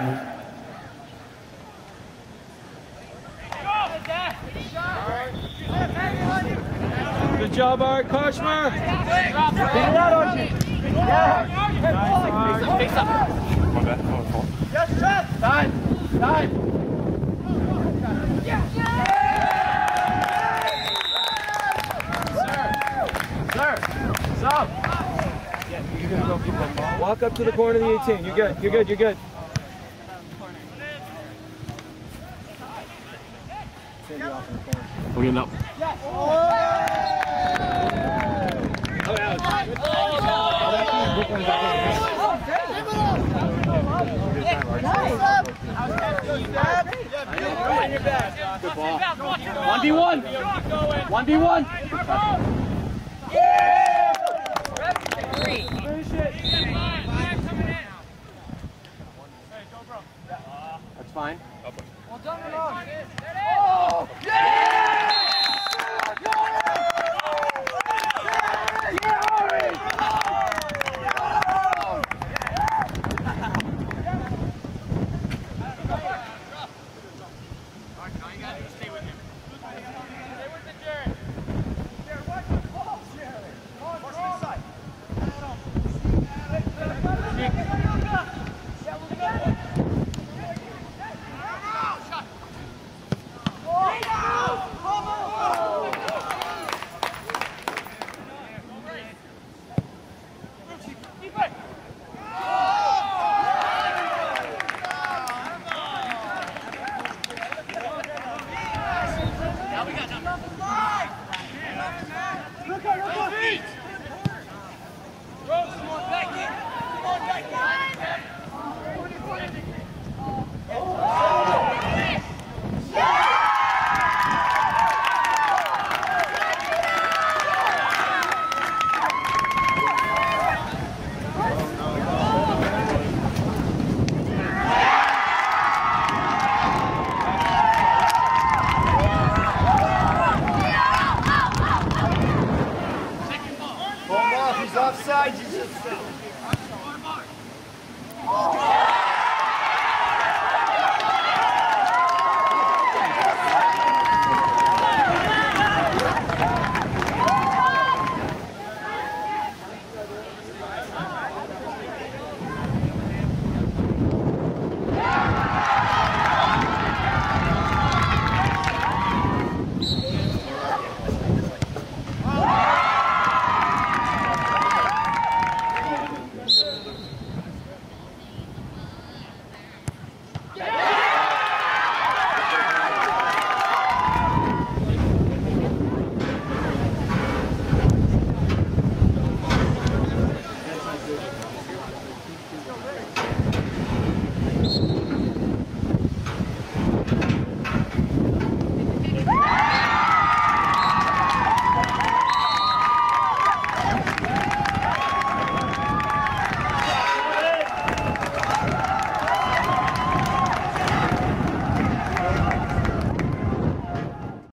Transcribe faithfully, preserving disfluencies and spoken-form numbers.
Good job, Art Koshmer. Time. Time. Sir. Stop. You're gonna go keep that ball. Walk up to the corner of the eighteen. You're good. You're good. You're good. We're getting up. Good ball. one v one. one v one. That's fine. Well done,